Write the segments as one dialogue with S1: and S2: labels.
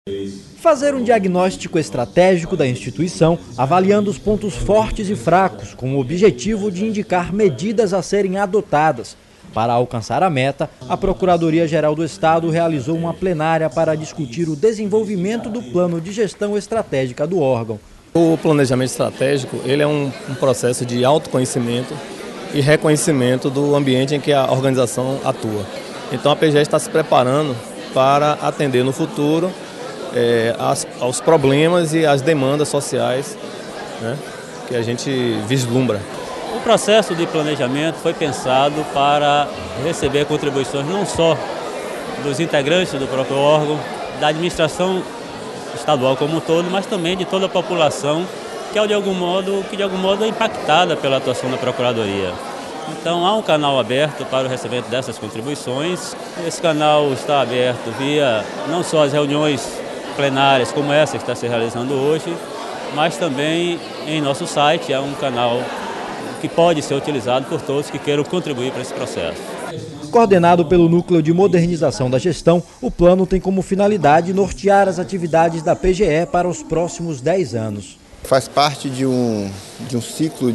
S1: Fazer um diagnóstico estratégico da instituição, avaliando os pontos fortes e fracos, com o objetivo de indicar medidas a serem adotadas. Para alcançar a meta, a Procuradoria-Geral do Estado realizou uma plenária para discutir o desenvolvimento do plano de gestão estratégica do órgão.
S2: O planejamento estratégico ele é um processo de autoconhecimento e reconhecimento do ambiente em que a organização atua. Então a PGE está se preparando para atender no futuro aos problemas e às demandas sociais, né, que a gente vislumbra.
S3: O processo de planejamento foi pensado para receber contribuições não só dos integrantes do próprio órgão, da administração estadual como um todo, mas também de toda a população que de algum modo é impactada pela atuação da Procuradoria. Então há um canal aberto para o recebimento dessas contribuições. Esse canal está aberto via não só as reuniões plenárias como essa que está se realizando hoje, mas também em nosso site há um canal que pode ser utilizado por todos que queiram contribuir para esse processo.
S1: Coordenado pelo Núcleo de Modernização da Gestão, o plano tem como finalidade nortear as atividades da PGE para os próximos 10 anos.
S4: Faz parte de um ciclo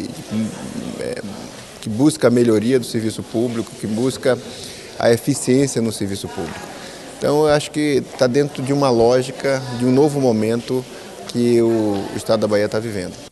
S4: que busca a melhoria do serviço público, que busca a eficiência no serviço público. Então, eu acho que está dentro de uma lógica, de um novo momento que o Estado da Bahia está vivendo.